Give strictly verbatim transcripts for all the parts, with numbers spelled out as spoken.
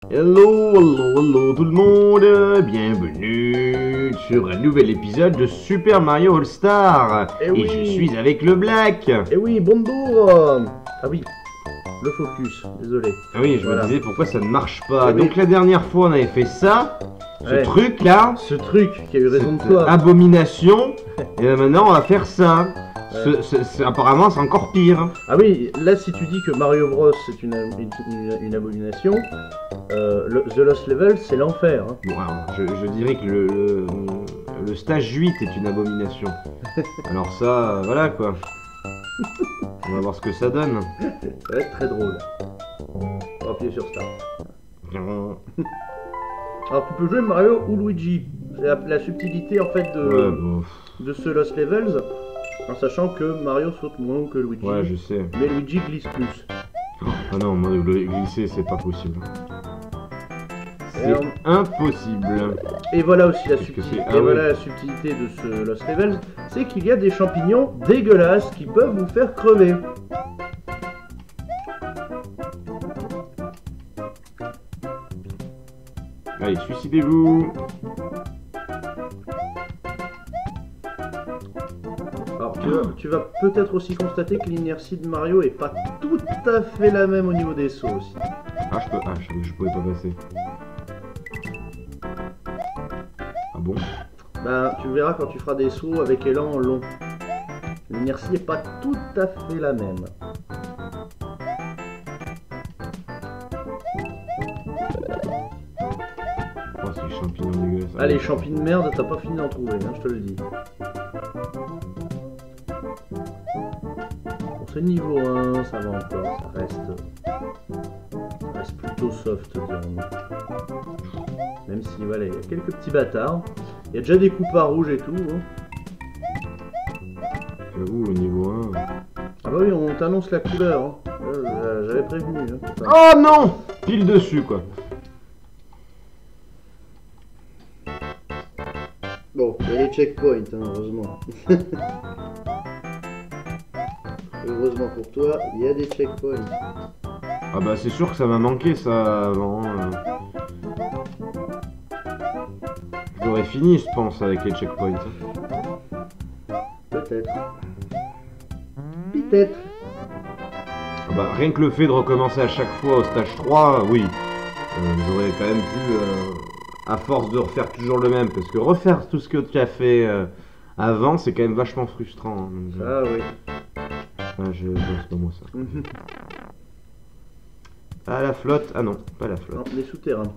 Hello, hello, hello tout le monde, bienvenue sur un nouvel épisode de Super Mario All Star. Eh Et oui. je suis avec le Black. Eh oui, bonjour. Ah oui, le focus, désolé. Ah oui, je Voilà. me disais pourquoi ça ne marche pas. Eh oui. Donc la dernière fois on avait fait ça, ce Ouais. truc là, Ce truc qui a eu raison de cette toi. abomination, et là, maintenant on va faire ça. Ouais. Ce- ce- ce- apparemment c'est encore pire. Ah oui, là si tu dis que Mario Bros c'est une, une, une- une abomination, euh, le- The Lost Level c'est l'enfer. Hein. Bon alors, je, je dirais que le, le, le stage huit est une abomination. Alors ça, euh, voilà quoi. On va voir ce que ça donne. Ça va être très drôle. On va appuyer sur Start. Alors tu peux jouer Mario ou Luigi. C'est la, la subtilité en fait de, Ouais, bon, de ce Lost Levels, en sachant que Mario saute moins que Luigi, ouais, je sais. mais Luigi glisse plus. Ah non, moi, le glisser, c'est pas possible. Et C'est on- impossible. Et voilà aussi la Qu'est-ce que subtilité, c'est ? Ah et voilà oui. la subtilité de ce Lost Levels, c'est qu'il y a des champignons dégueulasses qui peuvent vous faire crever. Allez, suicidez-vous. Alors tu vas, tu vas peut-être aussi constater que l'inertie de Mario est pas tout à fait la même au niveau des sauts aussi. Ah, je peux. Ah, je, je pouvais pas passer. Ah bon ? Ben tu verras quand tu feras des sauts avec élan long. L'inertie est pas tout à fait la même. Oh, ces champignons dégueulasses. Ah les champignons de merde, t'as pas fini d'en trouver, hein, je te le dis. Pour ce niveau un, ça va encore, ça reste, ça reste plutôt soft, dirons-nous. Même si voilà, il y a quelques petits bâtards. Il y a déjà des coupes à rouge et tout. Hein. J'avoue, au niveau un. Ah bah oui, on t'annonce la couleur. Hein. Euh, J'avais prévenu. Hein, pour ça. Oh non ! Pile dessus, quoi. Bon, il y a les checkpoints, hein, heureusement. Heureusement pour toi, il y a des checkpoints. Ah bah, c'est sûr que ça m'a manqué, ça, avant. euh. J'aurais fini, je pense, avec les checkpoints. Peut-être. Peut-être. Ah bah, rien que le fait de recommencer à chaque fois au stage trois, oui. Euh, J'aurais quand même pu, euh, à force de refaire toujours le même, parce que refaire tout ce que tu as fait euh, avant, c'est quand même vachement frustrant. hein, donc, euh, Ah oui. ah, je, non, c'est pas moi ça. Ah, la flotte. Ah non, pas la Non, flotte. les souterrains.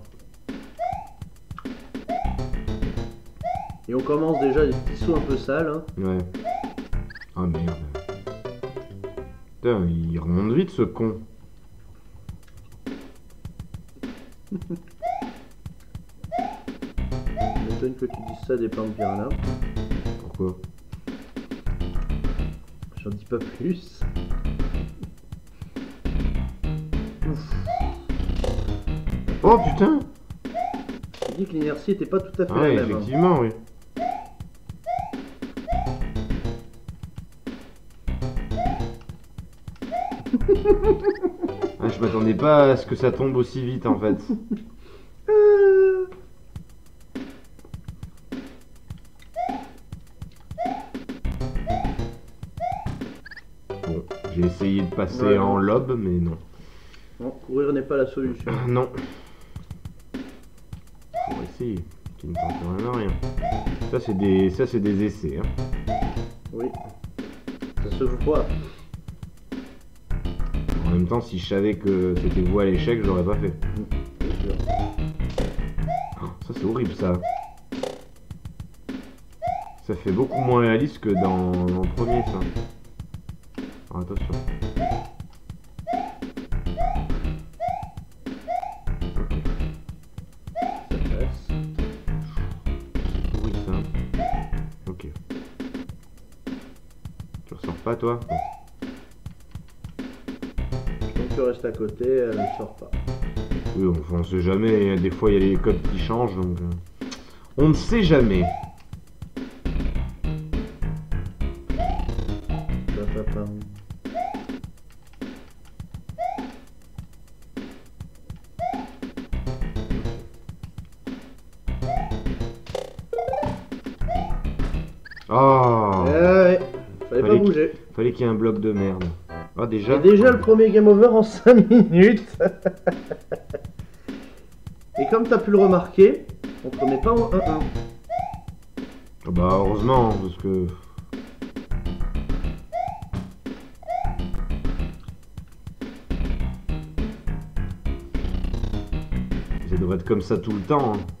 Et on commence déjà des petits sauts un peu sales. Hein. Ouais. Ah merde. Putain, il remonte vite ce con. Je m'étonne que tu dises ça des plantes piranha. Pourquoi? J'en dis pas plus. Ouf. Oh putain! J'ai dit que l'inertie était pas tout à fait Ah ouais, la même. hein. effectivement, oui. Ah, je m'attendais pas à ce que ça tombe aussi vite en fait. Euh, Bon, j'ai essayé de passer Ouais, en non. lobe, mais non. Non, courir n'est pas la solution. Ah, non. Faut essayer, qui ne tente vraiment rien. Ça c'est des, ça c'est des essais. Hein. Oui. Ça se voit. En même temps, si je savais que c'était voué à l'échec, j'aurais pas fait. C'est sûr. Oh, ça c'est horrible ça. Ça fait beaucoup moins réaliste que dans, dans le premier ça. Alors, attention. Ok. Ça passe. C'est pourri ça. Ok. Tu ressors pas toi? Bon. Donc tu restes à côté, elle ne sort pas. Oui, enfin, on sait jamais. Des fois, il y a les codes qui changent, donc euh, on ne sait jamais. Pa, pa, pa. Oh, Eh ouais, fallait pas Fallait bouger. fallait qu'il y ait un bloc de merde. Ah, déjà Et déjà le premier game over en cinq minutes. Et comme t'as pu le remarquer, on te remet pas en un un. Ah bah, heureusement, parce que. Ça devrait être comme ça tout le temps. Hein.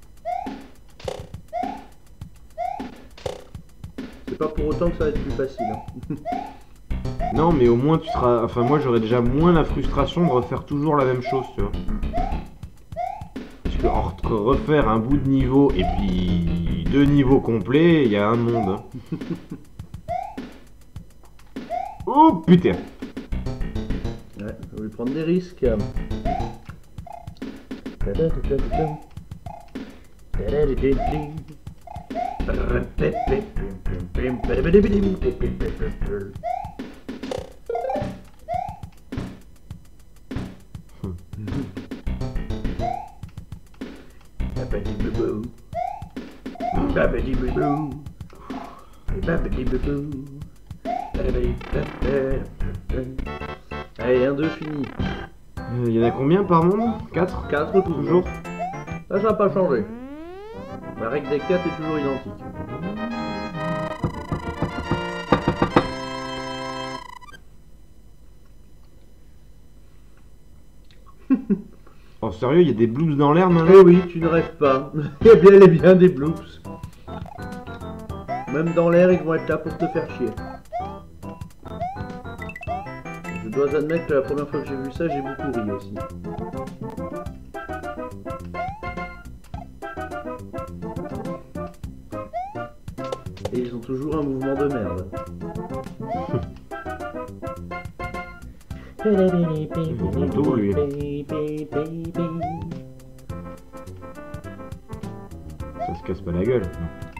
C'est pas pour autant que ça va être plus facile. Hein. Non, mais au moins tu seras. Enfin, moi j'aurais déjà moins la frustration de refaire toujours la même chose, tu vois. Parce que entre refaire un bout de niveau et puis deux niveaux complets, il y a un monde. Hein. Oh putain! Ouais, faut lui prendre des risques. Allez, un deux fini. Il y en a combien par monde? quatre? quatre toujours. Toujours? Là, ça n'a pas changé. La règle des quatre est toujours identique. Oh sérieux, il y a des bloops dans l'air Eh maintenant? oui, tu ne rêves pas. Il y a bien, les bien des bloops. Même dans l'air, ils vont être là pour te faire chier. Je dois admettre que la première fois que j'ai vu ça, j'ai beaucoup ri aussi. Et ils ont toujours un mouvement de merde. Tout, lui. Ça se casse pas la gueule.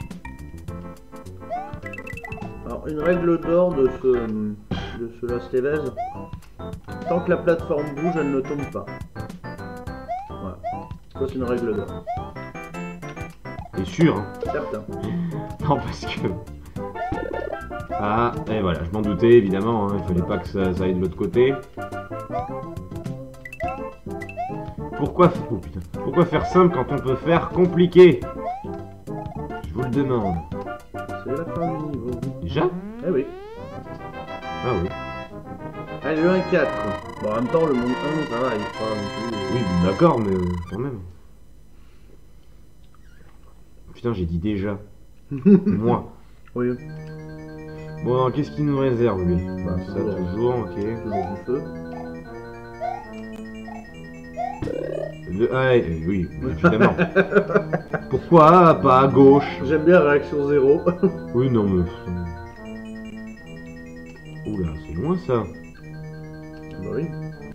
Alors, une règle d'or de ce, de ce Last Evez, tant que la plateforme bouge, elle ne tombe pas. Voilà. Ça, c'est une règle d'or. T'es sûr, hein? Certain. Non, parce que. Ah, et voilà, je m'en doutais évidemment, hein, il fallait pas que ça, ça aille de l'autre côté. Pourquoi, oh, putain. Pourquoi faire simple quand on peut faire compliqué? Je vous le demande. C'est la fin du niveau. Déjà? Eh oui. Ah oui. Allez, le un quatre. Bon, en même temps, le monde un, ça va, il est pas non plus. Oui, d'accord, mais euh, quand même. Putain, j'ai dit déjà. Moi. Oui, Bon, alors, qu'est-ce qu'il nous réserve, lui? Bah, Ça, toujours. toujours, ok. toujours du feu. Le- ah, eh, oui, évidemment. Pourquoi pas à gauche? J'aime bien réaction zéro. Oui, non, mais. Oula, c'est loin ça. Bah oui.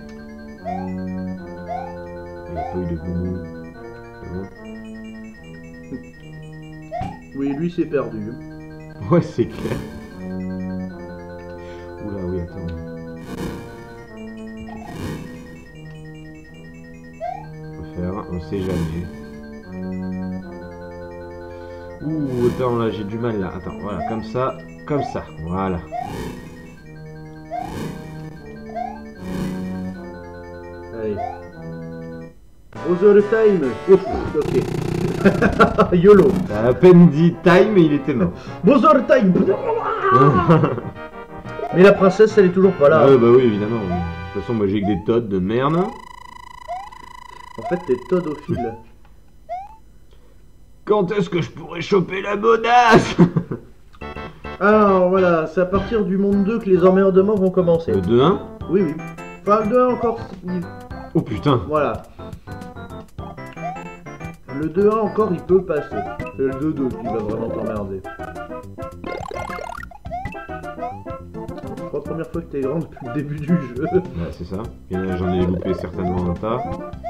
Il n'y a pas eu de boubou. C'est bon. Oui, lui, c'est perdu. Ouais, c'est clair. Oula, oui, attends. On va faire, on sait jamais. Ouh, attends, là, j'ai du mal là. Attends, voilà, comme ça, comme ça, voilà. Allez. Bowser time. Ouf, ok. YOLO. T'as à peine dit time et il était mort. Bowser time. Mais la princesse, elle est toujours pas là. Ouais, bah oui, évidemment. De toute façon, moi j'ai que des toads de merde. En fait, t'es todophile. Quand est-ce que je pourrais choper la bonasse? Alors voilà, c'est à partir du monde deux que les emmerdements vont commencer. Le deux un? Oui, oui. Enfin, le deux un encore. il- Oh putain. Voilà. Le deux un encore, il peut passer. C'est le deux deux qui va vraiment t'emmerder. C'est la première fois que t'es grand depuis le début du jeu. Ouais, c'est ça. Et là, j'en ai loupé certainement un tas.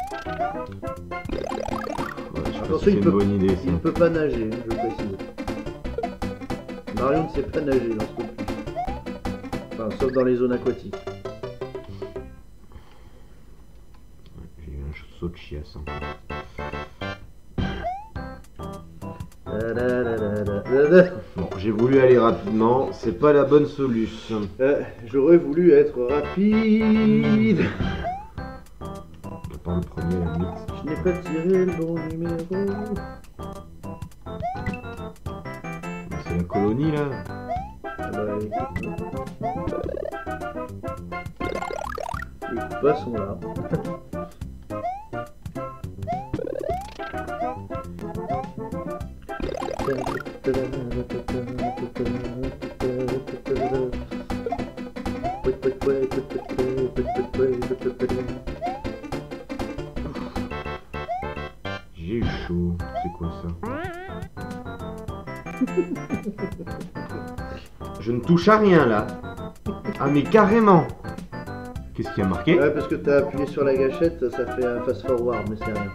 Ouais, je sais pas Attention, si c'est il une peut- bonne idée ça. Il ne peut pas nager, je précise. Mario ne sait pas nager dans ce opus. Enfin, sauf dans les zones aquatiques. J'ai eu un saut de chiasse encore. Da, da, da, da, da, da, da. Bon, j'ai voulu aller rapidement, c'est pas la bonne solution. Euh, J'aurais voulu être rapide. Je pas le premier, la limite. Je n'ai pas tiré le bon numéro. C'est la colonie là. Ah bah, écoute, les coupas sont là. J'ai eu chaud, c'est quoi ça? Je ne touche à rien là. Ah mais carrément. Qu'est-ce qui a marqué? Ouais, parce que t'as appuyé sur la gâchette, ça fait un fast forward, mais c'est rien.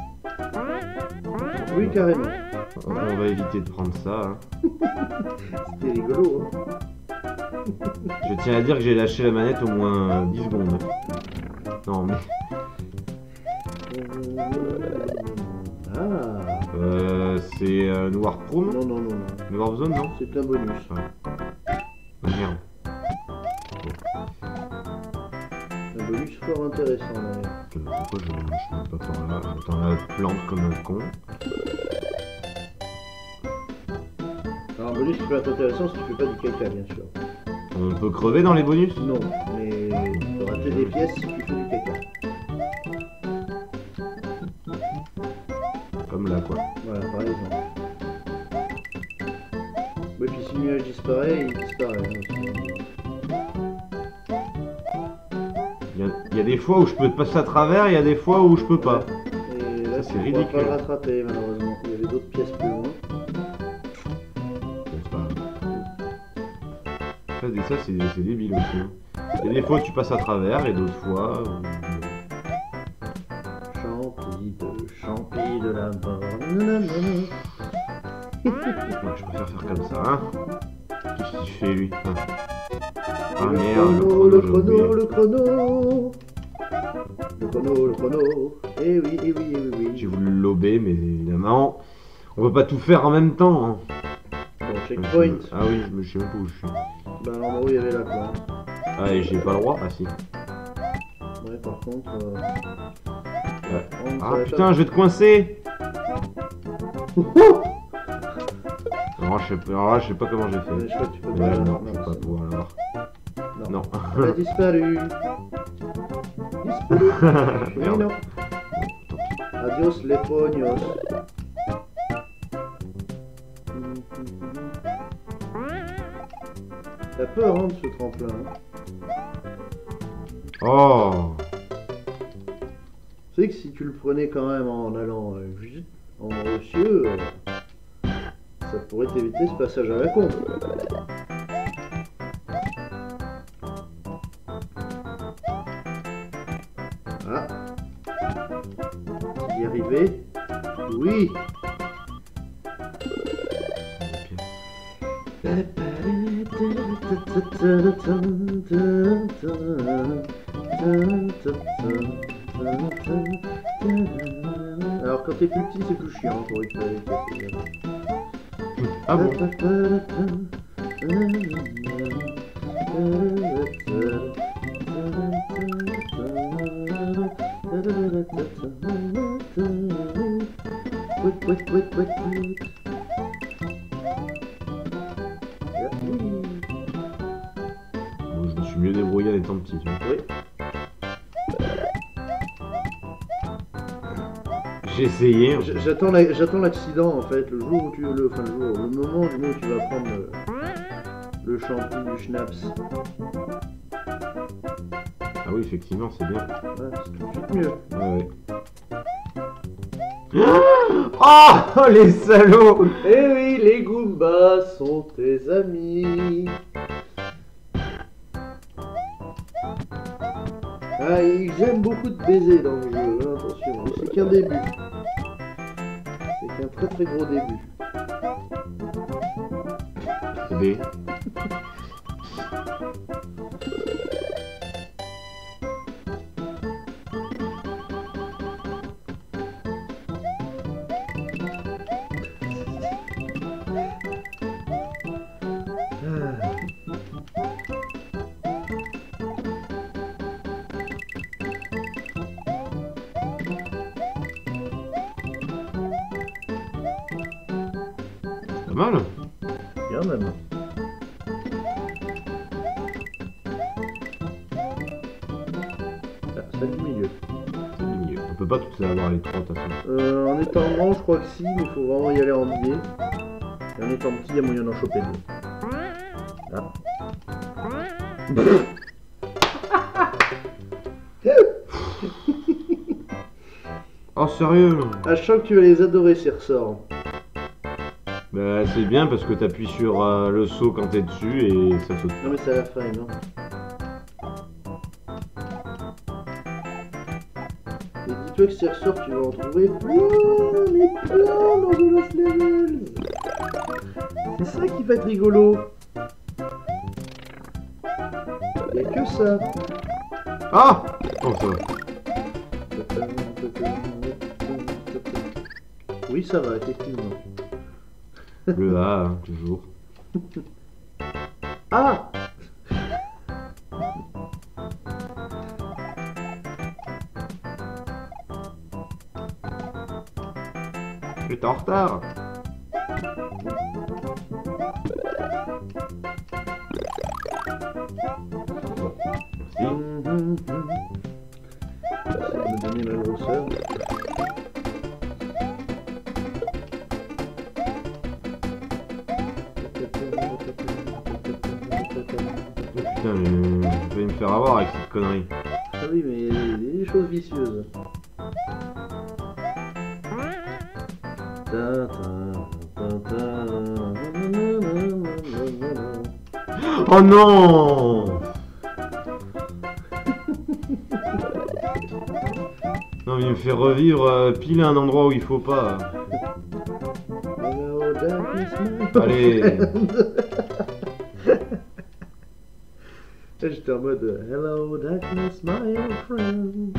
Oui, carrément. On va éviter de prendre ça. Hein. C'était rigolo. Hein. Je tiens à dire que j'ai lâché la manette au moins dix secondes. Non mais... Ah. Euh, c'est euh, Noir Pro, non? Non, non, non, non. Le Warzone, non? C'est un bonus. Ouais. Oh, merde. Un bonus fort intéressant, d'ailleurs. Pourquoi je ne monte pas par là? J'attends la plante comme un con. Alors, un bonus qui peut être intéressant si tu fais pas du caca, bien sûr. On peut crever dans les bonus? Non, mais tu peux rater des pièces si tu fais du caca. Comme là, quoi. Voilà, par exemple. Oui, puis si le nuage disparaît, il disparaît. Hein, Il y, a, il y a des fois où je peux passer à travers, il y a des fois où je peux pas. et là, c'est tu ne ridicule. pourras pas le rattraper, malheureusement. Il y avait d'autres pièces plus loin. C'est pas grave. Ça, ça c'est c'est débile aussi. Hein. Il y a des fois où tu passes à travers et d'autres fois... où- Champi de, champi de la mort. Nanana. Ouais, je préfère faire comme ça, hein. Qu'est-ce qu'il fait, lui? Hein. Ah Le merde, chrono, le j'ai chrono, oublié. le chrono. Le chrono, le chrono. Eh oui, eh oui, eh oui, oui. J'ai voulu le lober, mais évidemment, on peut pas tout faire en même temps. Hein. Bon, checkpoint. Ah oui, je me sais même pas où je suis. Bah, en gros, il y avait la quoi. Ah, et j'ai pas le droit? Ah si. Ouais, par contre. Euh... Ouais. on Ah savait putain, pas. je vais te coincer! Alors, je sais pas, alors là, je sais pas comment j'ai Mais fait. je crois que tu peux Mais pas là, l'avoir. non, je vais pas c'est pouvoir l'avoir. bon. Non. Elle a disparu. Disparu. Mais Merde. non. Adios les pognos. T'as peur hein, de ce tremplin. Hein. Oh! Tu sais que si tu le prenais quand même en allant euh, vite en haut cieux, euh, ça pourrait t'éviter ce passage à la con. Ah. Tu y es arrivé? Oui. Alors quand t'es plus petit c'est plus chiant pour récupérer les pièces. Ah bon? Quick, quick, quick, quick, quick. Bon, je me suis mieux débrouillé en étant petit, tu vois. Oui. J'ai essayé. hein. J- J'attends la- j'attends l'accident en fait, le jour où tu le, enfin le jour, le moment du moment où tu vas prendre le, le champi du schnapps. Ah oui, effectivement, c'est bien. Ouais, c'est tout de suite mieux. Ouais, ouais. Oh, les salauds! Eh oui, les Goombas sont tes amis. Ah, ils aiment beaucoup de baiser dans le jeu, hein, attention, c'est qu'un début. C'est qu'un très très gros début. B. mal. Bien même. Ah, celle du milieu. On peut pas toutes les avoir les trois de toute façon. Euh, en étant grand, je crois que si, mais il faut vraiment y aller en biais. Et en étant petit, il y a moyen d'en choper deux. Ah. Oh sérieux? Ah, je sens que tu vas les adorer ces ressorts. Bah c'est bien parce que t'appuies sur euh, le saut quand t'es dessus et ça saute. Non mais c'est à la fin, non? Et dis-toi que ces ressorts, tu vas en trouver plein, mais plein dans The Lost Levels. C'est ça qui va être rigolo. Il n'y a que ça. Ah! Oh ça va. Oui, ça va, effectivement. Le A, hein, toujours. Ah! T'es en retard. Merci. Merci de me donner ma grosseur. Putain, mais je vais me faire avoir avec cette connerie. Ah oui, mais il y a des choses vicieuses. Oh non! Non mais il me fait revivre euh, pile à un endroit où il faut pas. Allez. J'étais en mode euh, Hello darkness my old friend.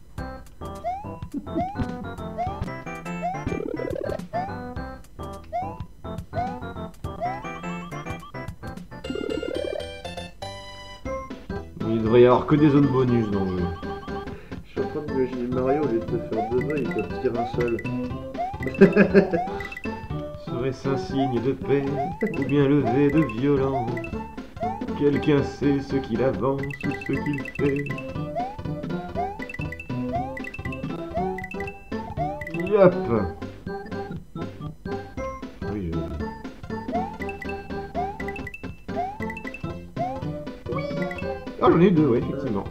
Il devrait y avoir que des zones bonus dans le jeu. Je suis en train de m'imaginer Mario, au lieu de te faire deux vœux, il peut tirer un seul. Serait-ce un signe de paix ou bien levé de violence? Quelqu'un sait ce qu'il avance ou ce qu'il fait. Yop. Oui, je... Ah, j'en ai eu deux, ouais, effectivement.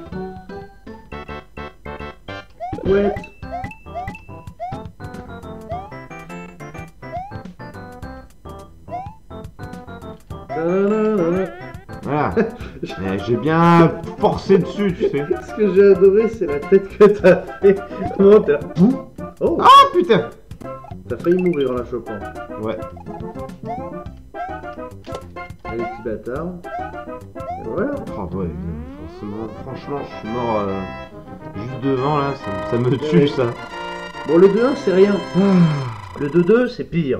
Ouais. Voilà. Mais j'ai bien forcé dessus, tu sais. Ce que j'ai adoré, c'est la tête que t'as fait. Comment t'as... Oh, Ah, putain. t'as failli mourir en la chopant. Ouais. Allez, petit bâtard. Et voilà. Oh, ouais, forcément, franchement, je suis mort euh, juste devant, là. Ça, ça me tue, ça. Bon, le deux un, c'est rien. Le deux deux, c'est pire.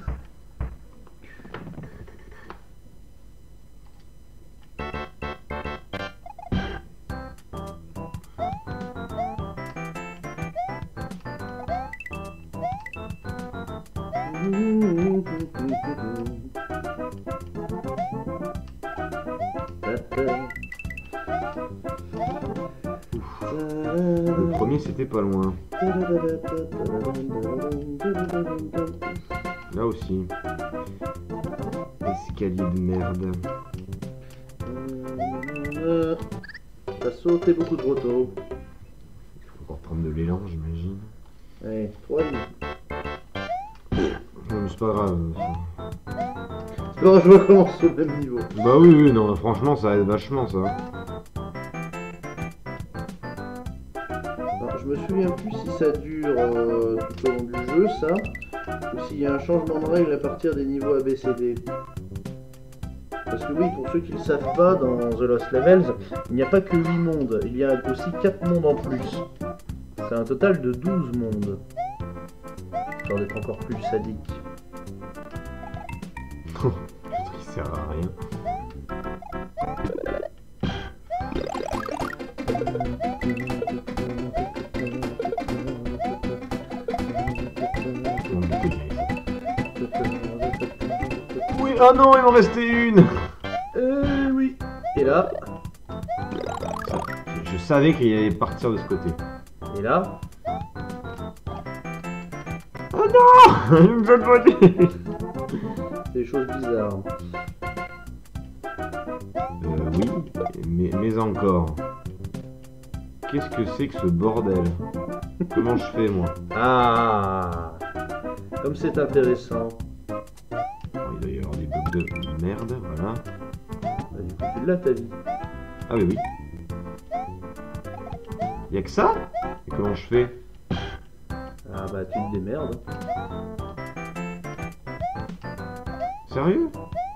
Le premier, c'était pas loin. Là aussi. Escalier de merde. Euh, T'as sauté beaucoup trop tôt. Il faut encore prendre de l'élan, j'imagine. Allez, trois vies. Non, mais c'est pas grave. C'est pas grave, je recommence au même niveau. Bah oui, oui, non, franchement, ça aide vachement, ça. Alors, je me souviens plus si ça dure euh, tout au long du jeu, ça, ou s'il y a un changement de règle à partir des niveaux A B C D. Parce que oui, pour ceux qui ne le savent pas, dans The Lost Levels, il n'y a pas que huit mondes, il y a aussi quatre mondes en plus. C'est un total de douze mondes. Genre d'être encore plus sadique. Le truc sert à rien. Bon, Oh non, il m'en restait une. Euh, oui. Et là. Ça, je, je savais qu'il allait partir de ce côté. Et là. Oh non. Il me fait pas. Des choses bizarres. Euh, oui, mais, mais encore. Qu'est-ce que c'est que ce bordel? Comment je fais, moi? Ah. Comme c'est intéressant. Oh, il doit y avoir des blocs de merde, voilà. Bah, du coup, tu l'as ta vie. Ah oui, oui. Y'a que ça? Et comment je fais? Ah bah tu te démerdes. Sérieux?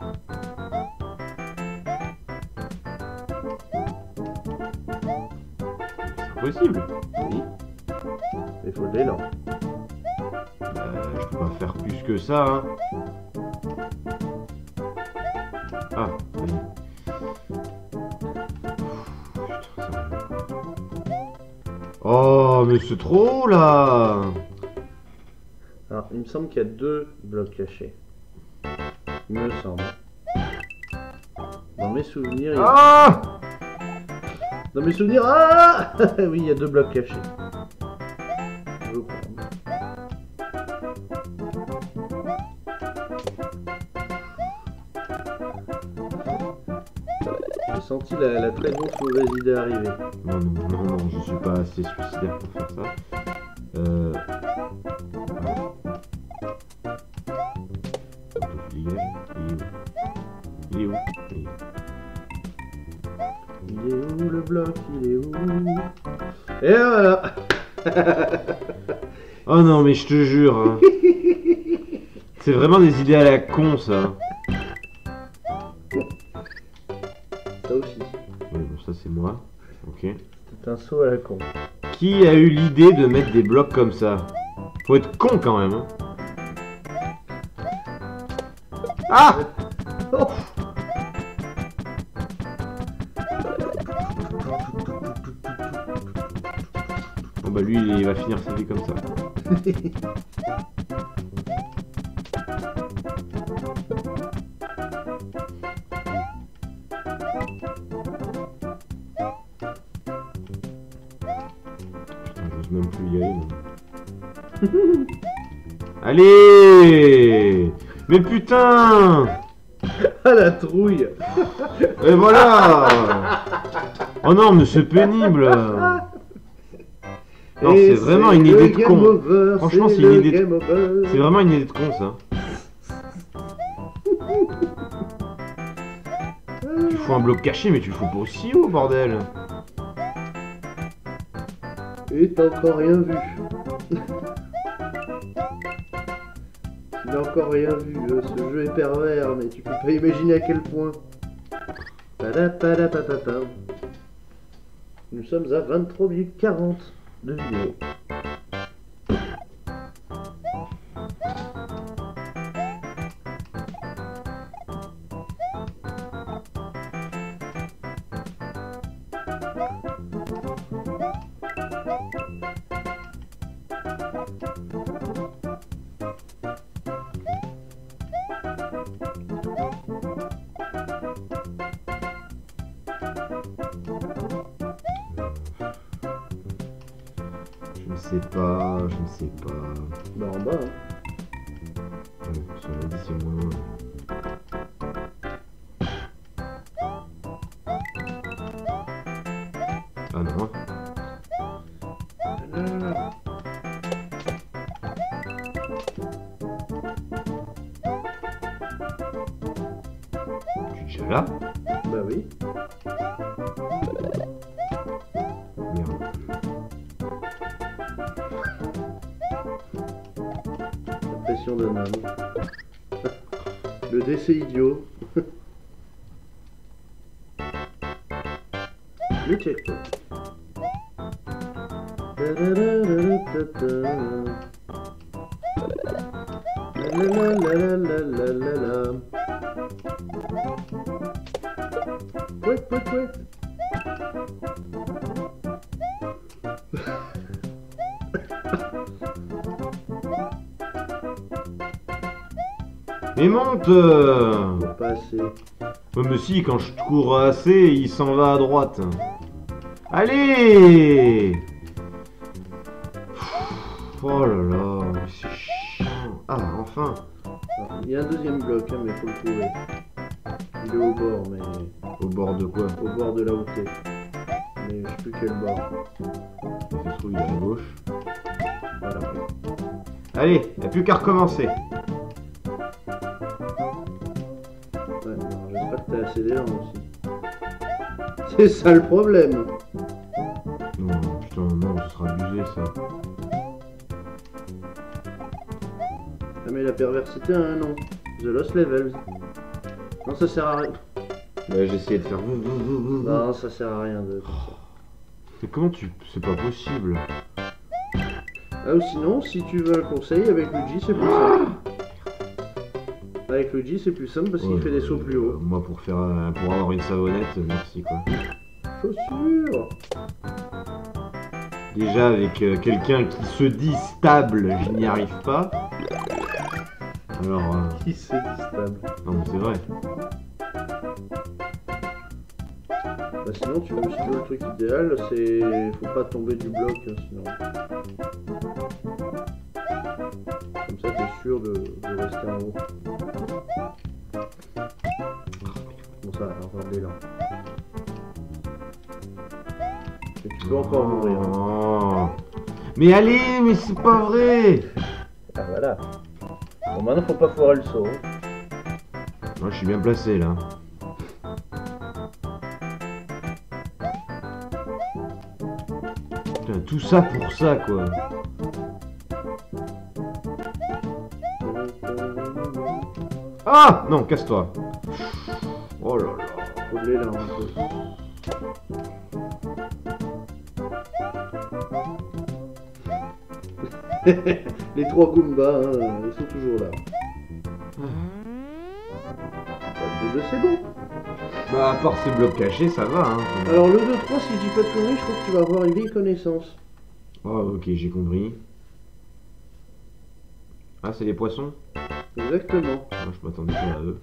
C'est impossible. Oui. Il faut de l'élan. Euh, je peux pas faire plus que ça, hein. Ah, vas-y. Putain, sérieux. Oh, mais c'est trop, là. Alors, il me semble qu'il y a deux blocs cachés. Il me semble. Dans mes souvenirs, il y a... Ah! Dans mes souvenirs, ah oui, il y a deux blocs cachés. Je crois. J'ai senti la, la très grosse mauvaise idée arriver. Non, non, non, non, je suis pas assez suicidaire pour faire ça. Euh... Il est où? Il est où? Il est où? Il est où le bloc? Il est où? Et voilà. Oh non, mais je te jure. Hein. C'est vraiment des idées à la con, ça. Ça aussi. Oui, bon, ça c'est moi. Ok. C'est un saut à la con. Qui a eu l'idée de mettre des blocs comme ça? Faut être con quand même. Hein. Ah! Oh. Bon bah lui, il va finir sa vie comme ça. Putain, j'ose même plus y aller. Même. Allez! Mais putain! Ah la trouille. Et voilà! Oh non, mais c'est pénible! Non, c'est vraiment une idée de con. Over, Franchement, c'est une idée de... C'est vraiment une idée de con, ça. Tu fous un bloc caché, mais tu le fous pas aussi haut, bordel! Et t'as encore rien vu. Tu n'as encore rien vu. euh, Ce jeu est pervers, mais tu peux pas imaginer à quel point. Padapadapadapam. Nous sommes à vingt-trois minutes quarante de vidéo. Je ne sais pas, je ne sais pas. Bah en bas, hein. Ouais, cela dit, c'est moins... Ah non. Tu es déjà là? Bah oui. Merde. Impression d'un homme. Le décès idiot. Le checkpoint. Lalalalalalala. Pouet, pouet, pouet. Mais monte euh... Pas assez. Ouais, mais si, quand je cours assez, il s'en va à droite. Allez! Oh là là, c'est chiant. Ah, enfin. Il y a un deuxième bloc, hein, mais faut le trouver. Il est au bord, mais... Au bord de quoi? Au bord de là où t'es. Mais je sais plus quel bord. Ça se trouve, il est à gauche. Voilà. Allez, il n'y a plus qu'à recommencer. Ouais, non, j'espère que t'es assez d'élan aussi. C'est ça le problème. Non, putain, non, ce sera abusé ça. Ah mais la perversité a un nom. The Lost Levels. Non, ça sert à rien. Là, j'ai essayé de faire... Non, ça sert à rien de tout ça. Mais comment tu... C'est pas possible. Ah, ou sinon, si tu veux un conseil, avec Luigi, c'est plus simple. Avec Luigi, c'est plus simple parce qu'il Ouais, fait des sauts plus euh, hauts. moi, pour faire un- pour avoir une savonnette, merci quoi. Chaussures. Déjà, avec euh, quelqu'un qui se dit stable, je n'y arrive pas. Alors... euh, Qui se dit stable. Non, mais c'est vrai. Bah sinon, tu veux, si tu veux le truc idéal, c'est... Faut pas tomber du bloc, hein, sinon. Comme ça, t'es sûr de, de rester en haut. Bon, ça, encore des là. Et tu peux encore mourir. Hein. Oh. Mais allez, mais c'est pas vrai. Ah, voilà. Bon, maintenant, faut pas foirer le saut. Moi, je suis bien placé là. Putain, tout ça pour ça quoi. Ah non, casse-toi. Oh là là. Faut de l'élan un peu. Les trois Goombas, hein, ils sont toujours là. Le deux, c'est bon. Bah, à part ces blocs cachés, ça va hein. Alors le deux trois, si je dis pas de conneries, je crois que tu vas avoir une vieille connaissance. Oh, ok, j'ai compris. Ah, c'est les poissons? Exactement. Ah, je m'attendais pas à eux.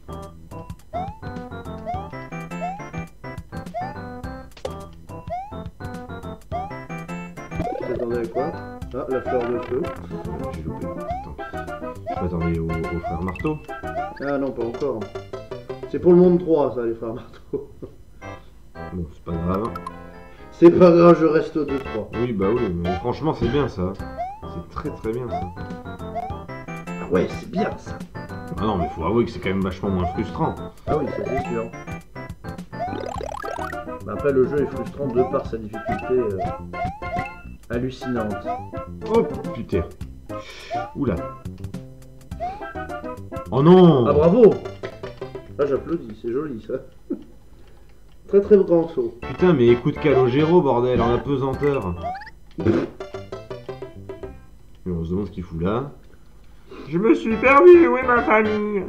Tu t'attendais à quoi? Ah, la fleur de feu. Euh, J'ai loupé. Tant pis. Je m'attendais au, au frère marteau. Ah non, pas encore. C'est pour le monde trois, ça, les frères marteaux. Bon, c'est pas grave. C'est pas grave, je reste au deux trois. Oui, bah oui, mais franchement, c'est bien ça. C'est très très bien ça. Ah ouais, c'est bien ça. Ah non, mais faut avouer que c'est quand même vachement moins frustrant. Ah oui, ça c'est sûr. Mais après, le jeu est frustrant de par sa difficulté euh, hallucinante. Oh putain. Oula. Oh non. Ah bravo. Ah, j'applaudis, c'est joli ça. Très très grand saut. Putain, mais écoute Calogero, bordel, en apesanteur. Mais on se demande ce qu'il fout là. Je me suis perdu, où est ma famille?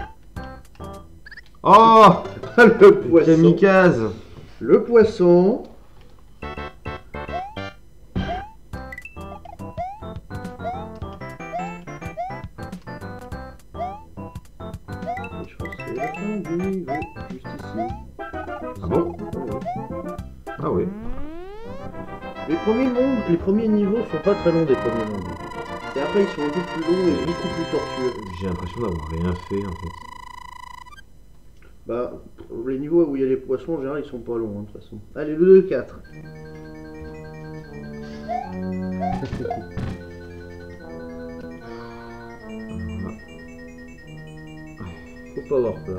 Oh, Le poisson. kamikaze. Le poisson. Et je crois que c'est la fin du niveau, juste ici. Ah bon? Ah oui. Les premiers mondes, les premiers niveaux sont pas très longs des premiers mondes. Et après ils sont un peu plus longs et beaucoup plus tortueux. J'ai l'impression d'avoir rien fait en fait. Bah, les niveaux où il y a les poissons en général ils sont pas longs hein, de toute façon. Allez, le deux quatre. Faut pas avoir peur.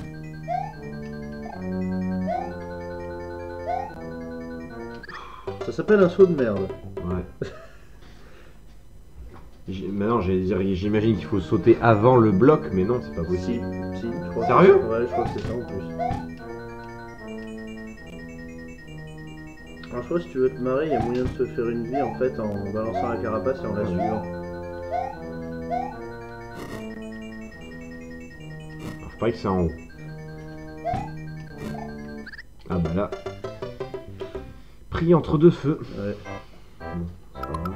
Ça s'appelle un saut de merde. Ouais. J'ai- Maintenant, j'allais dire, j'imagine qu'il faut sauter avant le bloc, mais non, c'est pas Si, possible. si, je crois. Sérieux? que... Ouais, je crois que c'est ça en plus. Alors, je crois que si tu veux te marrer, il y a moyen de se faire une vie en fait en balançant la carapace et en la suivant. Alors, je parie que c'est en haut. Ah bah là. Pris entre deux feux. Ouais. Bon, c'est pas grave.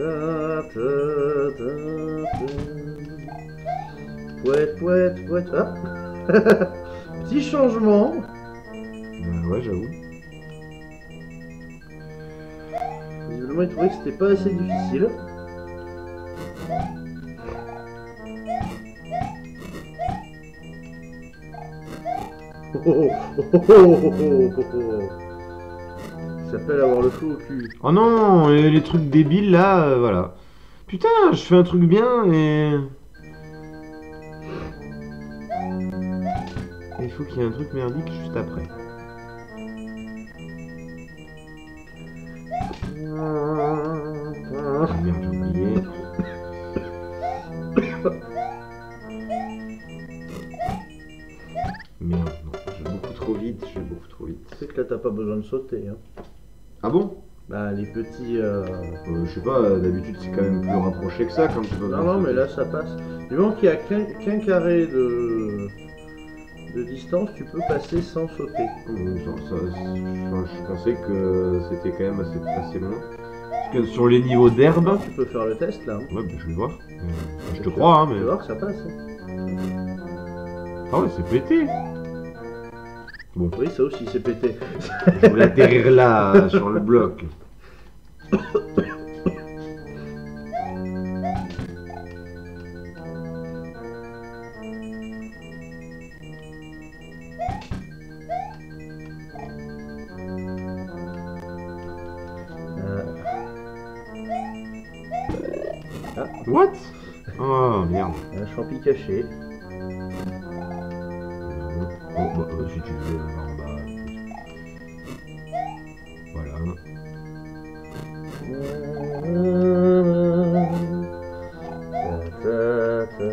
Ta, ta, ta, ta. Pouette, pouette, pouette. Ah. Petit changement. Bah ouais, j'avoue. Visiblement, il trouvait que c'était pas assez difficile. Oh, oh, oh, oh, oh, oh, oh, oh. Ça s'appelle avoir le fou au cul. Oh non, et les trucs débiles là, euh, voilà. Putain, je fais un truc bien et... Et il faut qu'il y ait un truc merdique juste après. Ah merde, j'ai oublié. Merde, non, je vais beaucoup trop vite, je vais beaucoup trop vite. Tu sais que là, t'as pas besoin de sauter. Hein. Ah bon? Bah, les petits. Euh... euh, Je sais pas, euh, d'habitude c'est quand même plus rapproché que ça quand tu peux Non, non, mais là, ça passe. Du moment qu'il y a qu'un qu'un carré de... de distance, tu peux passer sans sauter. Euh, ça- ça- enfin, je pensais que c'était quand même assez, assez loin. Parce que sur les niveaux d'herbe... Tu peux faire le test là. Hein. Ouais, bah, je vais voir. Euh, enfin, je te crois, hein, Tu mais... vas voir que ça passe. Hein. Ah ouais, c'est pété. Bon, Oui, ça aussi, c'est pété. je voulais atterrir là, euh, sur le bloc. Ah. What? Oh, merde. Un champi caché. Oh, bah, euh, si tu veux, là en bas. Voilà. Ta, ta, ta.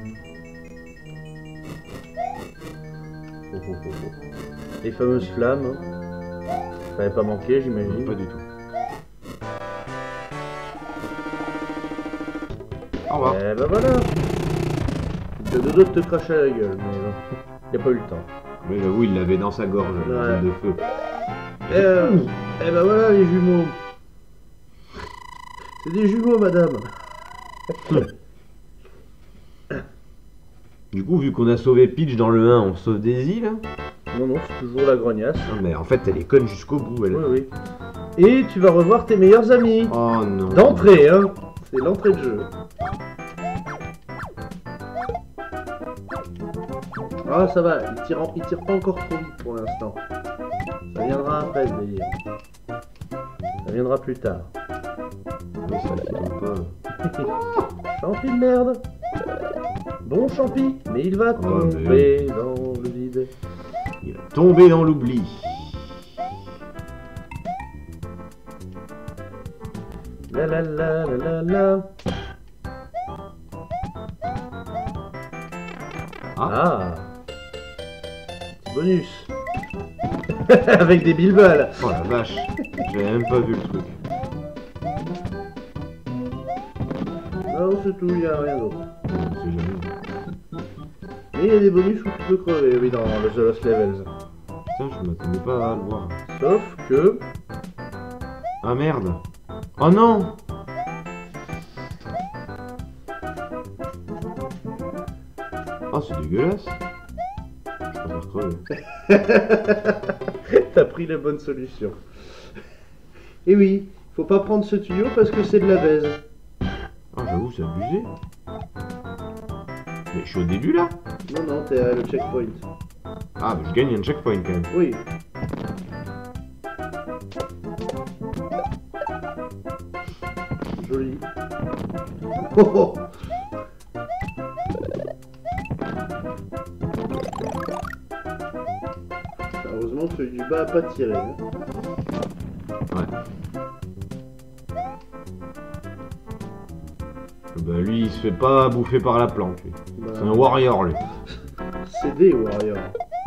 Oh, oh, oh, oh. Les fameuses flammes. Hein. Ça n'avait pas manqué, j'imagine. Pas du tout. Au revoir. Eh ben voilà. Le dodo de te cracher à la gueule, mais bon. Il a pas eu le temps. Mais j'avoue, il l'avait dans sa gorge, Ouais. la de feu. Eh, euh, eh ben voilà les jumeaux. C'est des jumeaux, madame. Du coup, vu qu'on a sauvé Peach dans le un, on sauve Daisy là? Non, non, c'est toujours la grognasse. Non, mais en fait, elle est conne jusqu'au bout, elle. Oui, oui. Et tu vas revoir tes meilleurs amis. Oh non. D'entrée, hein. C'est l'entrée de jeu. Ah, ça va, il tire, en- il tire pas encore trop vite pour l'instant. Ça viendra après, ce délire. Ça viendra plus tard. Oui, ça qui tombe pas. Champi de merde. Bon champi, mais il va Oh, tomber dans le vide. Il va tomber dans l'oubli. La la la la la la. Ah, Ah. Petit bonus. Avec des bilballes. oh la vache. J'avais même pas vu le truc. Non, c'est tout, il n'y a rien d'autre. On sait jamais. Mais il y a des bonus où tu peux crever, oui, dans le The Lost Levels. Putain, je m'attendais pas à le voir. Sauf que... Ah merde. Oh non. Oh, c'est dégueulasse. Je préfère crever. T'as pris la bonne solution. Et oui, faut pas prendre ce tuyau parce que c'est de la baise. Ah, j'avoue, c'est abusé. Mais je suis au début là. Non, non, t'es à le checkpoint. Ah, bah, je gagne un checkpoint quand même. Oui. Joli. Oh, oh. Heureusement que celui du bas a pas tiré. Hein. Ouais. Bah, lui, il se fait pas bouffer par la plante, lui. Bah, C'est un warrior, lui. c'est des Warriors.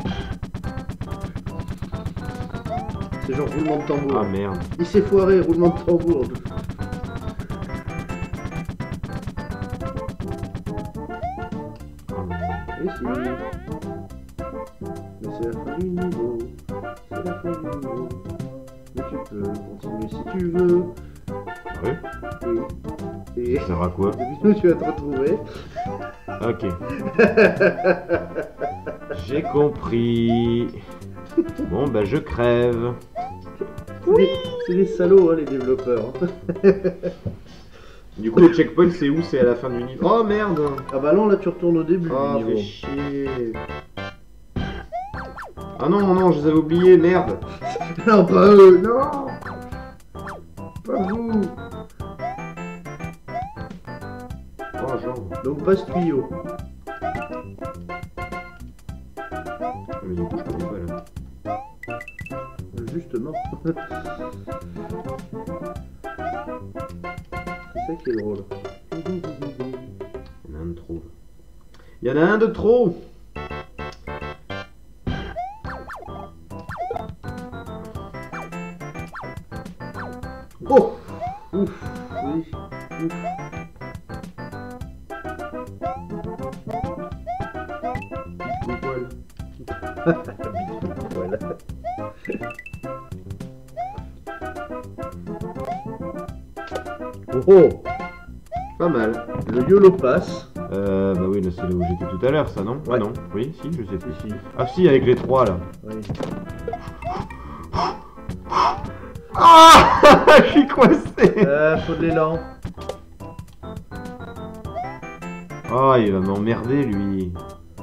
C'est genre roulement de tambour. Ah merde. Il s'est foiré, roulement de tambour. Oh, non. Et si. Mais c'est la fin du niveau. C'est la fin du niveau. Mais tu peux continuer si tu veux. Ouais. Oui. Et Ça sert à quoi? devine où tu vas te retrouver. Ok. J'ai compris. Bon, bah je crève. C'est des, c'est des salauds, hein, les développeurs. hein. Du coup, le checkpoint, c'est où? C'est à la fin du niveau. Oh merde! Ah bah non, là tu retournes au début Oh, du niveau. fais chier. Ah non, non, je les avais oubliés, merde! Non, pas eux, non. Pas vous. Oh, genre. Donc pas ce tuyau. Mais du coup, je connais pas là. Justement. C'est ça qui est drôle. Il y en a un de trop. Il y en a un de trop! Oh. Ouf. Oui. Ouf. Poil. Voilà. Oh oh. Pas mal. Le YOLO passe. Euh, bah oui, là c'est là où j'étais tout à l'heure, ça, non? Ouais. Ah non. Oui, si, je sais plus. Si. Ah si, avec les trois là. Oui. Ah! Je suis coincé! Euh, faut de l'élan. Ah, il va m'emmerder lui.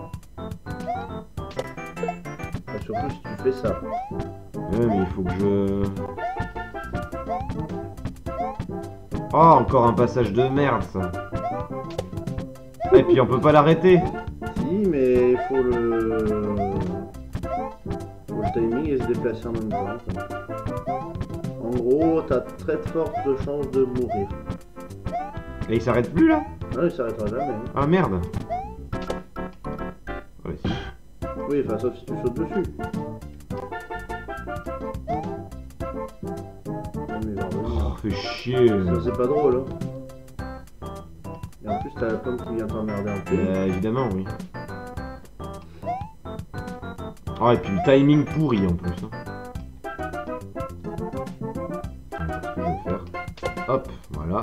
Enfin, surtout si tu fais ça. Ouais, mais il faut que je... Oh, encore un passage de merde, ça. Et puis on peut pas l'arrêter. Si, mais il faut le... faut le timing et se déplacer en même temps. quoi. En gros, t'as très forte chance de mourir. Et il s'arrête plus là? Non, il s'arrêtera jamais. hein. Ah merde. Ouais, si. Oui, enfin, sauf si tu sautes dessus. Non, mais il va revenir. Oh, fait chier. Ça, c'est pas drôle, hein. Et en plus, t'as la pomme qui vient t'emmerder un peu. Bah, évidemment, oui. Oh, et puis le timing pourri en plus. Hein. Alors, ce que je vais faire. Hop, voilà.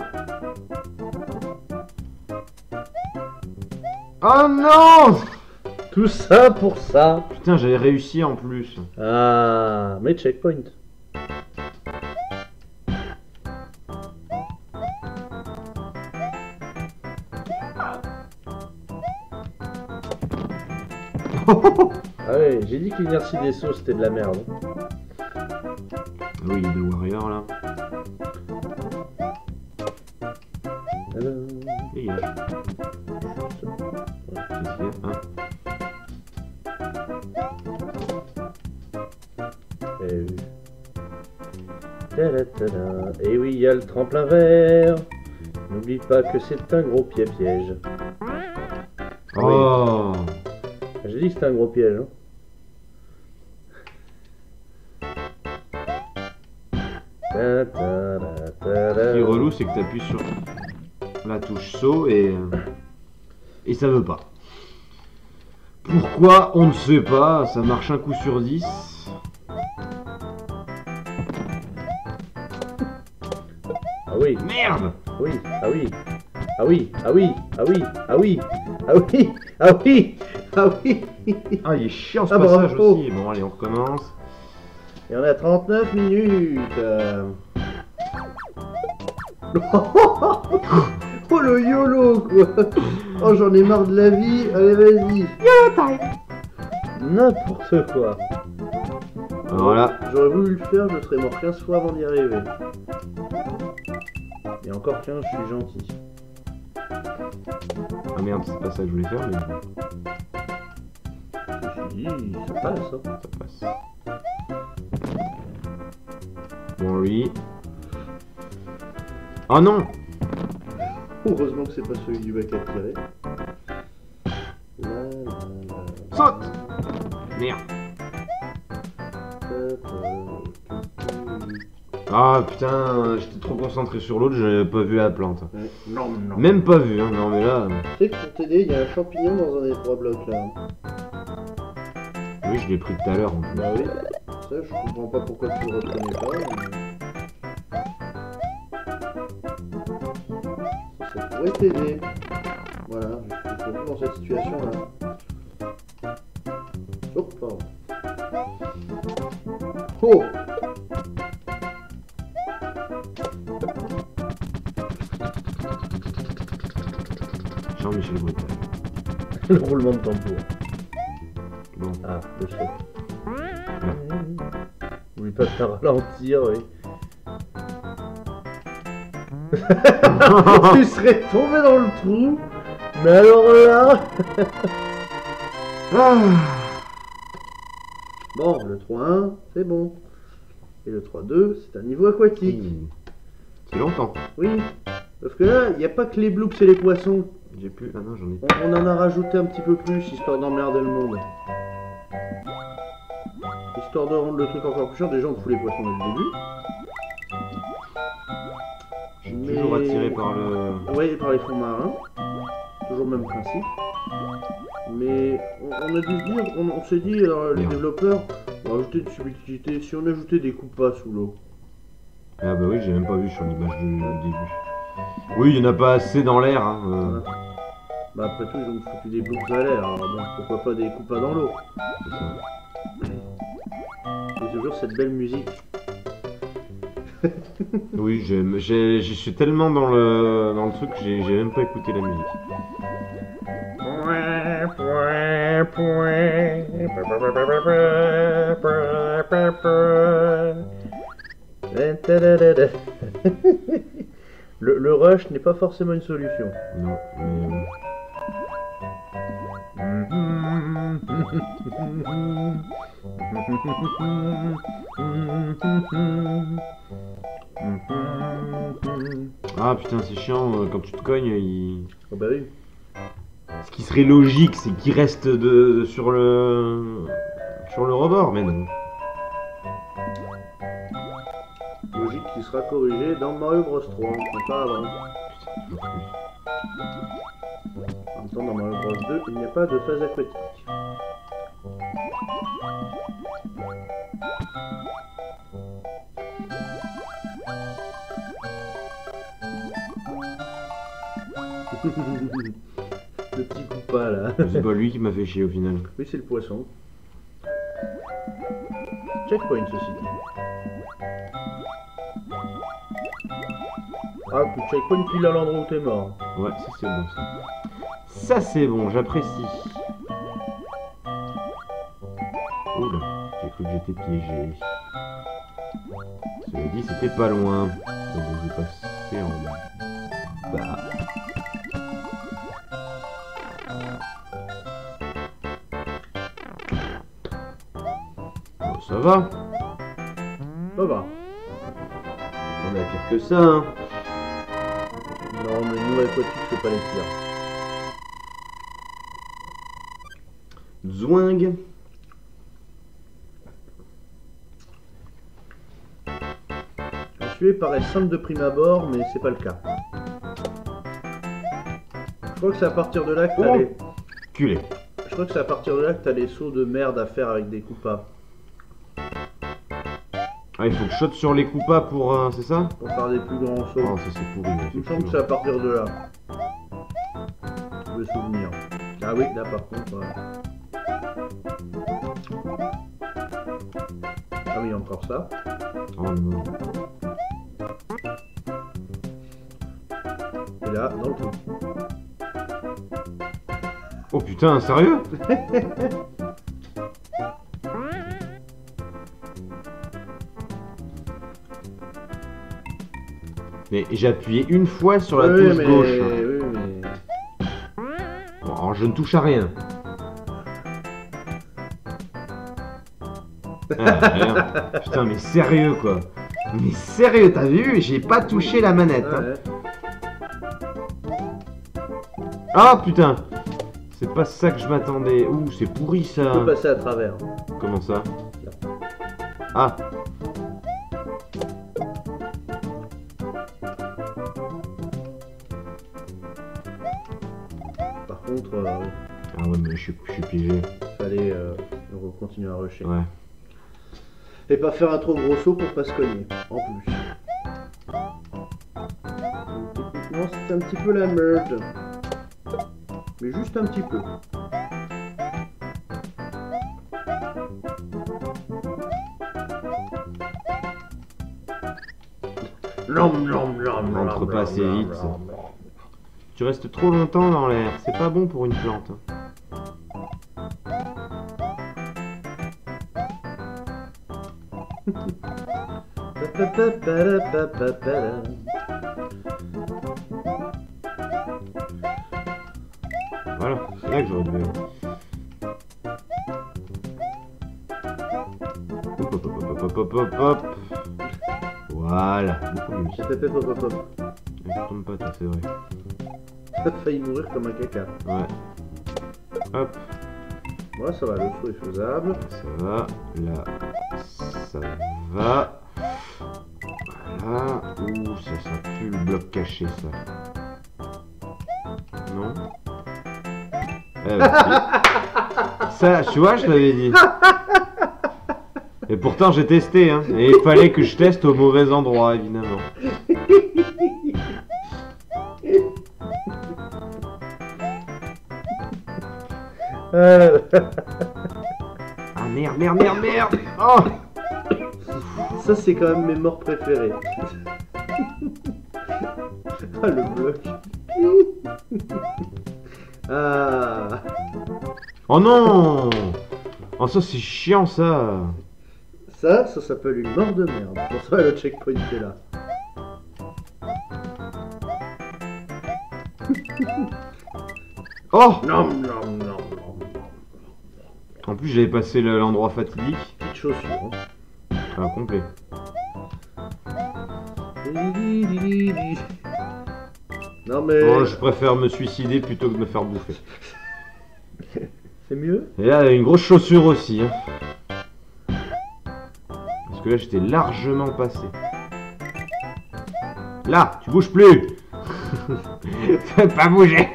Oh non! Tout ça pour ça. Putain, j'avais réussi en plus. Ah, mais checkpoint. Ah ouais, j'ai dit que l'inertie des sauts c'était de la merde. Oui, il y a des warriors là. Euh, Dégage. Qu'est-ce qu'il y a, hein? Et oui. Ta-da-ta-da. Et oui, il y a le tremplin vert. N'oublie pas que c'est un gros pied piège. Oh! J'ai dit que c'était un gros piège. Hein. Ce qui est relou, c'est que tu appuies sur la touche saut et, et ça veut pas. Pourquoi? On ne sait pas, ça marche un coup sur dix. Ah oui, Merde! oui, ah oui, ah oui, ah oui, ah oui, ah oui, ah oui, ah oui, ah oui. Ah, il est chiant ce Ah, passage bravo. aussi. Bon, allez, on recommence. Et on a trente-neuf minutes. euh. Oh le YOLO quoi. Oh j'en ai marre de la vie. Allez vas-y. YOLO time. N'importe quoi. Alors là, J'aurais voulu le faire, je serais mort quinze fois avant d'y arriver. Et encore quinze, je suis gentil. ah merde, c'est pas ça que je voulais faire, mais Je me suis dit, ça passe. Hein. ça passe. Bon, lui. Oh non! Heureusement que c'est pas celui du bac à tirer. La, la, la, Saute! Merde. ta, ta, ta, Ah putain, j'étais trop concentré sur l'autre, j'avais pas vu la plante. ta. Non, non. Même pas vu, hein, non mais là... Tu sais que pour t'aider, il y a un champignon dans un des trois blocs là. Oui, je l'ai pris tout à l'heure en plus. Bah oui. Ça, je comprends pas pourquoi tu le reconnais pas. Mais... Ça pourrais t'aider. Voilà, je suis surtout dans cette situation-là. Oh, pardon. Oh! Jean-Michel Brutal. Le roulement de tambour. Bon. Ah, le choc. N'oublie pas de faire ralentir, oui. Tu serais tombé dans le trou, mais alors là... Ah. Bon, le trois un, c'est bon. Et le trois deux, c'est un niveau aquatique. Mmh. C'est longtemps. Oui, parce que là, il n'y a pas que les bloops et les poissons. J'ai plus. Ah non, j'en ai On, on en a rajouté un petit peu plus, histoire d'emmerder le monde. Histoire de rendre le truc encore plus chiant, déjà on fout les poissons dès le début. Je suis toujours attiré par le. Oui, par les fonds marins. Toujours le même principe. Mais on, on a dû se dire, on, on s'est dit, alors, les Bien. développeurs, on va ajouter une subtilité. Si on ajoutait des coupas sous l'eau. Ah bah oui, j'ai même pas vu sur l'image du début. Oui, il y en a pas assez dans l'air. Hein. euh, Voilà. Bah après tout, ils ont foutu des bloops à l'air, alors bon, pourquoi pas des coupas dans l'eau. c'est ça. Et toujours cette belle musique. Oui, j'aime- j'ai- je suis tellement dans le, dans le truc que j'ai j'ai même pas écouté la musique. le, le rush n'est pas forcément une solution. Non, mais. Ah putain, c'est chiant, euh, quand tu te cognes, il... Oh bah oui. ce qui serait logique, c'est qu'il reste de, sur le sur le rebord, mais non. Logique qui sera corrigée dans Mario Bros trois, mais pas avant. Putain, toujours plus. En même temps, dans Mario Bros deux, il n'y a pas de phase aquatique. Le petit coupa là. C'est pas lui qui m'a fait chier au final. Oui, c'est le poisson. Checkpoint ceci dit. Ah, puis checkpoint pile à l'endroit où t'es mort. Ouais, ça c'est bon ça. Ça c'est bon, j'apprécie. Oula, j'ai cru que j'étais piégé. Cela dit, c'était pas loin. Donc je vais passer en bas. Bon, ça va. Ça va. On a pire que ça, hein. Non, mais nous aquatiques, c'est pas les pires. Zwing. Celui-là paraît simple de prime abord, mais c'est pas le cas. Je crois que c'est à partir de là que t'as Oh. les... Culé. Je crois que c'est à partir de là que t'as les sauts de merde à faire avec des coupas. Ah, il faut que je saute sur les coupas pour... euh, c'est ça? Pour faire des plus grands sauts. Oh, ça c'est pourri. Il me semble que c'est à partir de là. Le souvenir. Ah oui, là par contre... ouais. Ah oui, encore ça. Oh non. Et là, dans le trou. Oh putain, sérieux? Mais j'ai appuyé une fois sur la Oui, touche mais... gauche. Oui, mais... Bon, alors je ne touche à rien. Ah, rien. Putain, mais sérieux quoi. Mais sérieux, t'as vu? J'ai pas touché la manette. Ah hein. ouais. Ah putain. C'est pas ça que je m'attendais. Ouh, c'est pourri Tu ça. peux passer à travers. Comment ça? Ah. Par contre, euh, Ah ouais, mais je suis, je suis piégé. fallait euh, continuer à rusher. Ouais. Et pas faire un trop gros saut pour pas se cogner, en plus. Non, c'est un petit peu la merde. Mais juste un petit peu. Nom, nom, nom, On rentre nom, pas assez nom, vite. nom, nom. Tu restes trop longtemps dans l'air, c'est pas bon pour une plante. Voilà, c'est là que j'aurais dû aller. Hop, hop, hop, hop, hop, hop, hop. Voilà, beaucoup mieux. Hop, hop, hop, hop, hop. Et je tombe pas, toi, c'est vrai. T'as failli mourir comme un caca. Ouais. Hop, Moi, ça va, le saut est faisable. ça va. Là, ça va. Voilà. Ouh, ça sent plus le bloc caché, ça. Non? Eh bah, si. Ça, tu vois, je l'avais dit. Et pourtant, j'ai testé, hein. Et il fallait que je teste au mauvais endroit, évidemment. Euh, Ah merde, merde, merde, merde. Oh! Ça, c'est quand même mes morts préférées. Ah, le bloc. Ah. Oh non! Oh, ça, c'est chiant, ça. Ça, ça s'appelle une mort de merde. Pour ça, le checkpoint est là. Oh! Non, non, non, non. En plus, j'avais passé le- l'endroit fatidique. Petite chaussure. Hein. Ah, complet. Non, mais. Oh, je préfère me suicider plutôt que de me faire bouffer. C'est mieux? Et là, une grosse chaussure aussi. Hein. Parce que là, j'étais largement passé. Là, tu bouges plus. Fais pas bouger.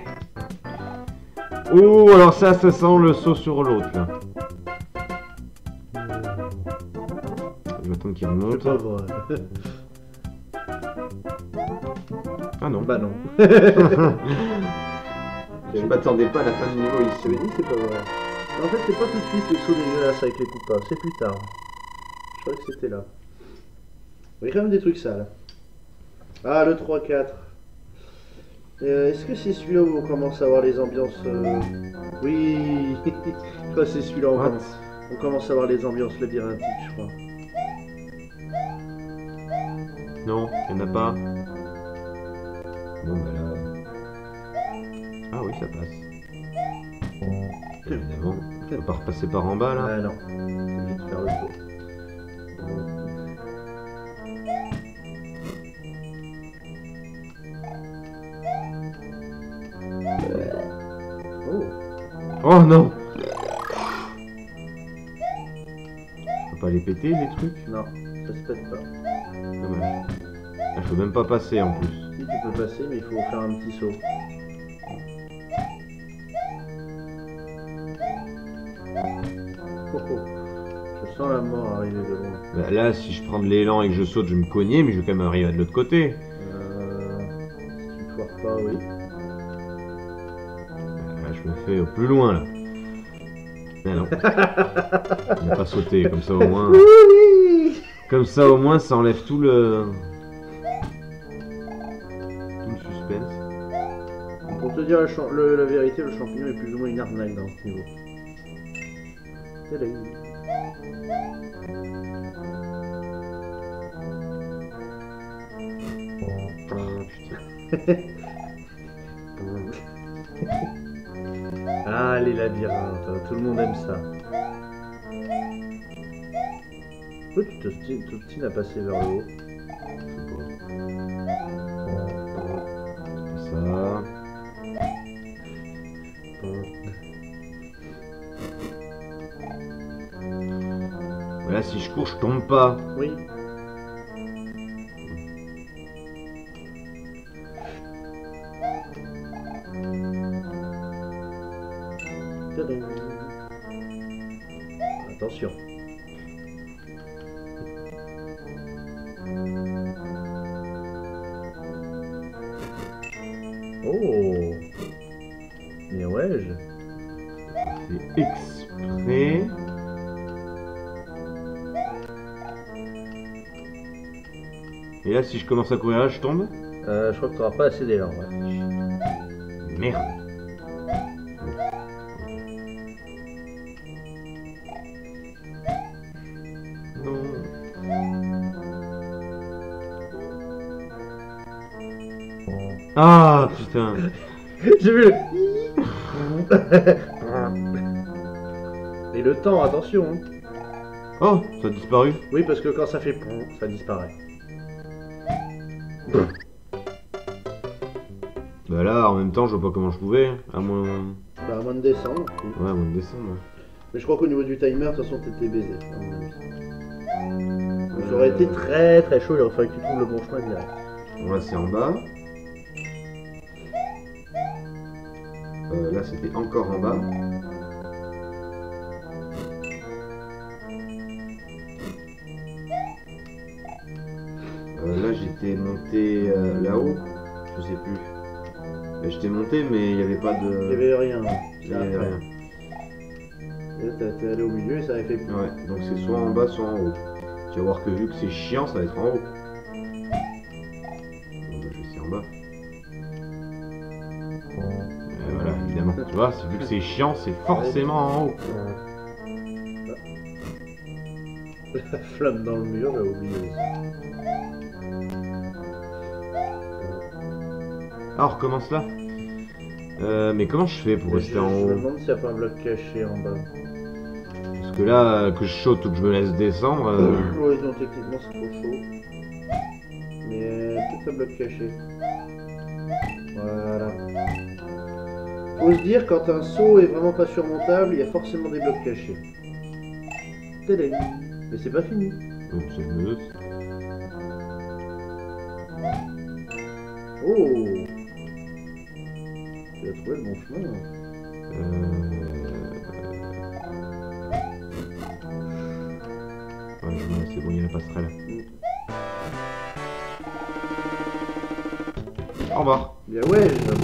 Oh, alors ça, ça sent le saut sur l'autre, là. Je vais attendre qu'il C'est remonte. pas vrai. Ah non. Bah non. Je m'attendais pas à la fin du niveau Je t'avais ici. dit, c'est pas vrai. En fait, c'est pas tout de suite les sauts dégueulasses avec les coupables, c'est plus tard. Je croyais que c'était là. Il y a quand même des trucs sales. Ah, le trois quatre. Euh, Est-ce que c'est celui-là où on commence à avoir les ambiances euh, Oui. Je crois que c'est celui-là où on What? commence, on commence à avoir les ambiances labyrinthiques, je crois. Non, il n'y en a pas. Bon, bah là. Ah oui, ça passe. Évidemment. On peut pas repasser par en bas là. Ah non. C'est obligé de faire le tour. Oh. Oh non! On peut pas les péter les trucs? Non, ça se pète pas. Dommage. Ah, je peux même pas passer en plus. Si tu peux passer, mais il faut faire un petit saut. Oh, oh. Je sens la mort arriver de loin. Bah, là, si je prends de l'élan et que je saute, je vais me cogner, mais je vais quand même arriver de l'autre côté. Euh... Si tu foires pas, oui. Là, je me fais au plus loin là. Mais non. On va pas sauter, comme ça au moins. Oui. Comme ça au moins, ça enlève tout le. Tout le suspense. Pour te dire la, champ- le- la vérité, le champignon est plus ou moins une arnaque dans ce niveau. Tadam. Oh, putain. Ah, les labyrinthes, tout le monde aime ça. Pourquoi tu t'obstines t'obstines à passer vers le haut? Ça. Voilà, si je cours, je tombe pas. Oui. Tadam. Attention. Oh. Mais ouais, je... C'est exprès. Et là, si je commence à courir là, je tombe. Euh, je crois que tu n'auras pas assez d'élan, ouais. Merde. Non. Ah putain. J'ai vu le... Et le temps, attention. Hein. Oh, ça a disparu. Oui, parce que quand ça fait... ça disparaît. Bah là, en même temps, je vois pas comment je pouvais. À moins... Bah, à moins de descendre. Ouais, à moins de descendre. Mais je crois qu'au niveau du timer, de toute façon, t'étais baisé. Ça aurait été très très chaud, il aurait fallu que tu trouves le bon chemin direct. Bon, là, c'est en bas. Euh, là, c'était encore en bas. Euh, là, j'étais monté euh, là-haut. Je sais plus. Euh, j'étais monté, mais il n'y avait pas de... Il n'y avait rien. Il y avait rien. Et là, t'es allé au milieu et ça avait fait... Ouais, donc c'est soit en bas, soit en haut. Tu vas voir que vu que c'est chiant, ça va être en haut. Bon, bah, je vais essayer en bas. Et voilà, évidemment. Tu vois, vu que c'est chiant, c'est forcément en haut. La flamme dans le mur, j'ai oublié aussi. Alors, on recommence là. Euh, mais comment je fais pour rester je, en je haut? me demande s'il n'y a pas un bloc caché en bas. Parce que là, que je saute ou que je me laisse descendre... Euh... Oui, non, techniquement c'est trop chaud. Mais euh, peut-être un bloc caché. Voilà. Faut se dire, quand un saut est vraiment pas surmontable, il y a forcément des blocs cachés. Tadam. Mais c'est pas fini. Donc, c'est une minute. Oh! Tu as trouvé le bon chemin. Euh... Ouais, c'est bon, il y a la passerelle. Au revoir. Bien ouais.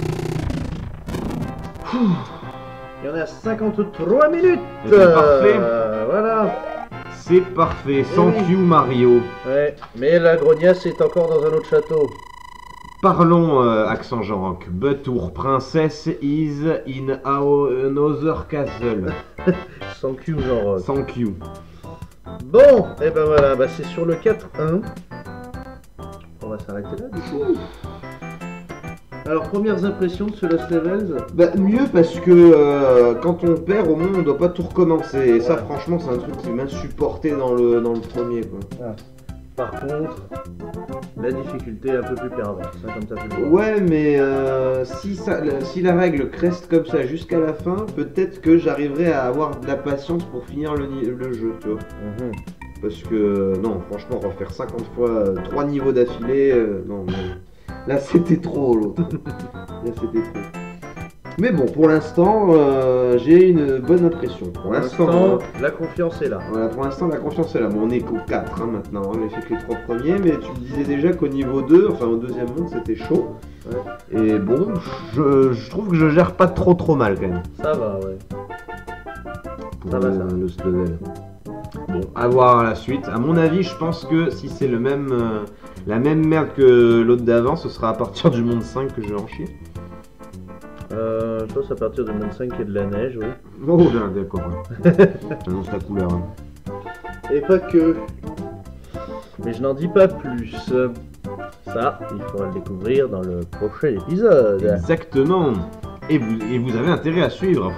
Il y en a cinquante-trois minutes. C'est parfait. Euh, voilà. C'est parfait. Sans oui. Q Mario. Ouais, mais la grognasse est encore dans un autre château. Parlons euh, accent Jean-Roch. But our princess is in our another castle. Sans Q genre. Sans Q. Bon, et ben voilà, bah c'est sur le quatre un. On va s'arrêter là du coup. Alors, premières impressions de ce Lost Levels? Bah mieux parce que euh, quand on perd au moins on doit pas tout recommencer. Et ça Ouais. franchement c'est un truc qui m'a supporté dans le, dans le premier quoi. Ah. Par contre, la difficulté est un peu plus perverse, hein, comme ça tu le vois. Ouais mais euh, si, ça, si la règle reste comme ça jusqu'à la fin, peut-être que j'arriverai à avoir de la patience pour finir le, le jeu, tu vois. Mhm. Parce que non franchement refaire cinquante fois euh, trois niveaux d'affilée, euh, non mais... Là c'était trop l'autre. Là c'était trop. Mais bon, pour l'instant, euh, j'ai une bonne impression. Pour Pour l'instant, l'instant, euh, la confiance est là. voilà, pour l'instant la confiance est là. Bon, on est qu'au quatre hein, maintenant, on a fait que les trois premiers, mais tu me disais déjà qu'au niveau deux, enfin au deuxième monde, c'était chaud. Ouais. Et bon, je, je trouve que je gère pas trop trop mal quand même. Ça va, ouais. Pour Ça va, le, ça va. le Lost Level. Bon, à voir la suite. À mon avis, je pense que si c'est le même, euh, la même merde que l'autre d'avant, ce sera à partir du monde cinq que je vais en chier. Euh, je pense à partir du monde cinq et de la neige, oui. Oh là, d'accord. Ouais. J'annonce la couleur. Hein. Et pas que. Mais je n'en dis pas plus. Ça, il faudra le découvrir dans le prochain épisode. Exactement. Et vous, et vous avez intérêt à suivre.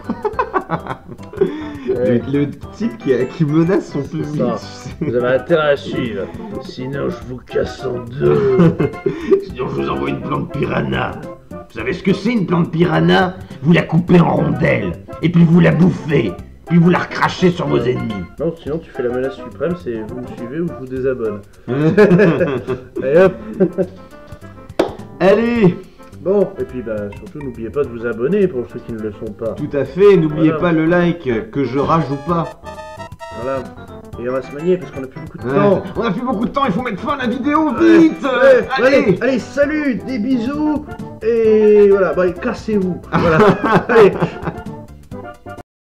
Ouais. le, le type qui, qui menace son public. ça. Vous avez intérêt à suivre. Sinon, je vous casse en deux. Sinon, je vous envoie une plante piranha. Vous savez ce que c'est une plante piranha? Vous la coupez en rondelles, et puis vous la bouffez, puis vous la recrachez sur vos ennemis. Non, sinon tu fais la menace suprême, c'est vous me suivez ou je vous désabonne. Allez hop. Allez. Bon, et puis bah surtout n'oubliez pas de vous abonner pour ceux qui ne le sont pas. Tout à fait, n'oubliez Voilà. pas le like, que je rajoute pas. Voilà. Et on va se manier parce qu'on a plus beaucoup de Ouais. temps. On a plus beaucoup de temps, il faut mettre fin à la vidéo, Ouais. vite. Ouais. Allez. allez, allez, salut, des bisous. Et voilà, bah, cassez-vous. Voilà. Allez,